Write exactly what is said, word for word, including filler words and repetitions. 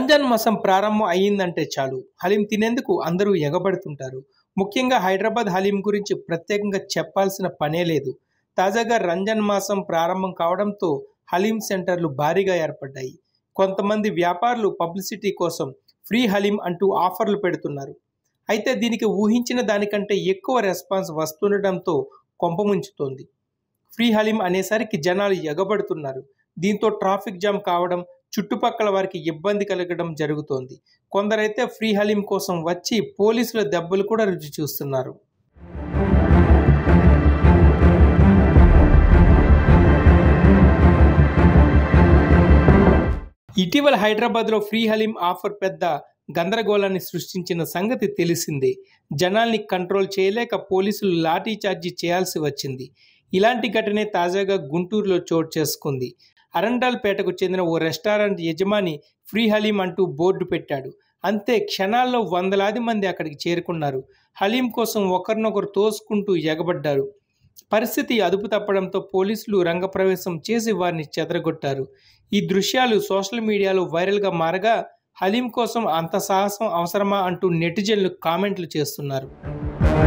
రంజాన్ మాసం ప్రారంభం అయ్యిందంటే చాలు హలీం తినేందుకు అందరూ ఎగబడుతుంటారు. ముఖ్యంగా హైదరాబాద్ హలీం గురించి ప్రత్యేకంగా చెప్పాల్సిన పనే లేదు. తాజాగా రంజాన్ మాసం ప్రారంభం కావడంతో హలీం సెంటర్లు భారీగా ఏర్పడ్డాయి. కొంతమంది వ్యాపారులు పబ్లిసిటీ కోసం ఫ్రీ హలీం అంటూ ఆఫర్లు పెడుతున్నారు. అయితే దీనికి ఊహించిన దానికంటే ఎక్కువ రెస్పాన్స్ వస్తుండటంతో కొంపముంచుతోంది. ఫ్రీ హలీం అనేసరికి జనాలు ఎగబడుతున్నారు. దీంతో ట్రాఫిక్ జామ్ కావడం, చుట్టుపక్కల వారికి ఇబ్బంది కలగడం జరుగుతోంది. కొందరైతే ఫ్రీ హలీం కోసం వచ్చి పోలీసుల దెబ్బలు కూడా రుచి చూస్తున్నారు. ఇటీవల హైదరాబాద్లో ఫ్రీ హలీం ఆఫర్ పెద్ద గందరగోళాన్ని సృష్టించిన సంగతి తెలిసిందే. జనాల్ని కంట్రోల్ చేయలేక పోలీసులు లాఠీ చార్జీ చేయాల్సి వచ్చింది. ఇలాంటి ఘటనే తాజాగా గుంటూరులో చోటు చేసుకుంది. అరండాల్పేటకు చెందిన ఓ రెస్టారెంట్ యజమాని ఫ్రీ హలీం అంటూ బోర్డు పెట్టాడు. అంతే క్షణాల్లో వందలాది మంది అక్కడికి చేరుకున్నారు. హలీం కోసం ఒకరినొకరు తోసుకుంటూ ఎగబడ్డారు. పరిస్థితి అదుపు తప్పడంతో పోలీసులు రంగప్రవేశం చేసి వారిని చెదరగొట్టారు. ఈ దృశ్యాలు సోషల్ మీడియాలో వైరల్గా మారగా హలీం కోసం అంత సాహసం అవసరమా అంటూ నెటిజన్లు కామెంట్లు చేస్తున్నారు.